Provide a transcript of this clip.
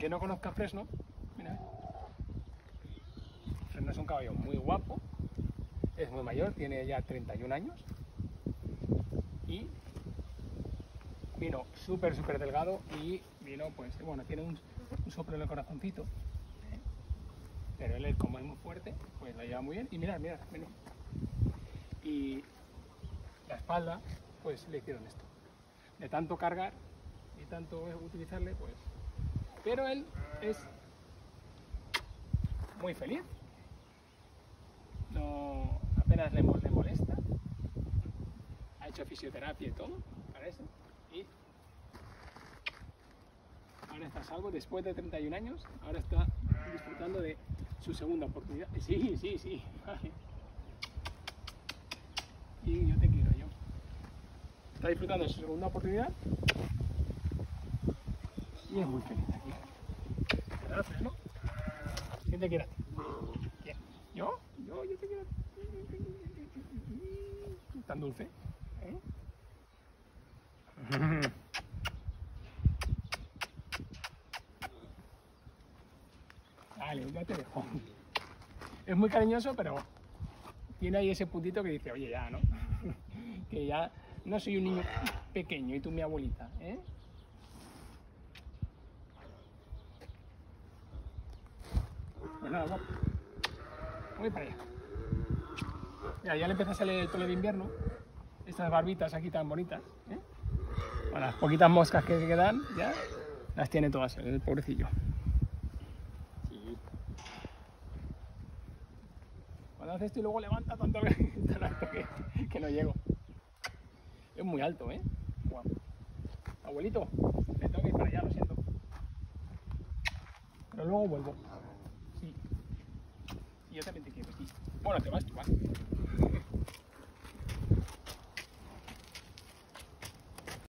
que no conozca Fresno, mira, Fresno es un caballo muy guapo, es muy mayor, tiene ya 31 años y vino súper delgado y vino, pues, bueno, tiene un soplo en el corazoncito, pero él, como es muy fuerte, pues lo lleva muy bien. Y mirad, y la espalda, pues le hicieron esto, de tanto cargar y tanto utilizarle, pues, pero él es muy feliz, no, apenas le molesta, ha hecho fisioterapia y todo para eso, y ahora está a salvo después de 31 años, ahora está disfrutando de su segunda oportunidad. Sí, vale. Y yo te quiero, yo. Está disfrutando de su segunda oportunidad y es muy feliz aquí. ¿Verdad, Fresno? ¿Quién te quiere a ti? ¿Quién? ¿Yo? Yo te quiero a ti. Tan dulce, ¿eh? Vale, ya te dejo. Es muy cariñoso, pero tiene ahí ese puntito que dice, oye, ya, ¿no? Que ya no soy un niño pequeño y tú mi abuelita, ¿eh? Pues nada, voy para allá. Mira, ya le empieza a salir el pelo de invierno, estas barbitas aquí tan bonitas, ¿eh? Bueno, las poquitas moscas que quedan, ya las tiene todas el pobrecillo. Sí. Cuando hace esto y luego levanta tanto tan alto que no llego. Es muy alto, ¿eh? Wow. Abuelito, me tengo que ir para allá, lo siento. Pero luego vuelvo. Sí. Y yo también te quiero, sí. Bueno, te vas tú, ¿vale?